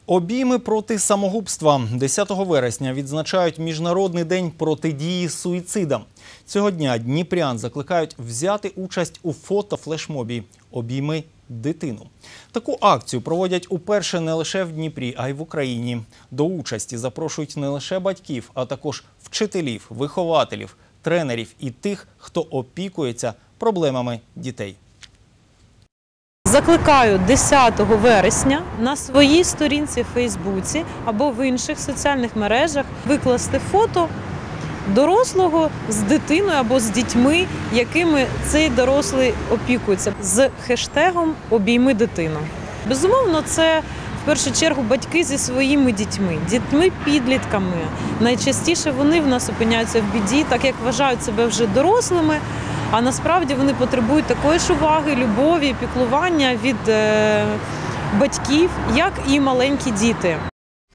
Обійми проти самогубства. 10 вересня відзначають Міжнародний день протидії суїцидам. Цього дня дніпрян закликають взяти участь у фотофлешмобі «Обійми дитину». Таку акцію проводять уперше не лише в Дніпрі, а й в Україні. До участі запрошують не лише батьків, а також вчителів, вихователів, тренерів і тих, хто опікується проблемами дітей. Закликаю 10 вересня на своїй сторінці в Фейсбуці або в інших соціальних мережах викласти фото дорослого з дитиною або з дітьми, якими цей дорослий опікується, з хештегом «Обійми дитину». Безумовно, це в першу чергу батьки зі своїми дітьми-підлітками. Найчастіше вони в нас опиняються в біді, так як вважають себе вже дорослими, а насправді вони потребують такої ж уваги, любові, піклування від батьків, як і маленькі діти.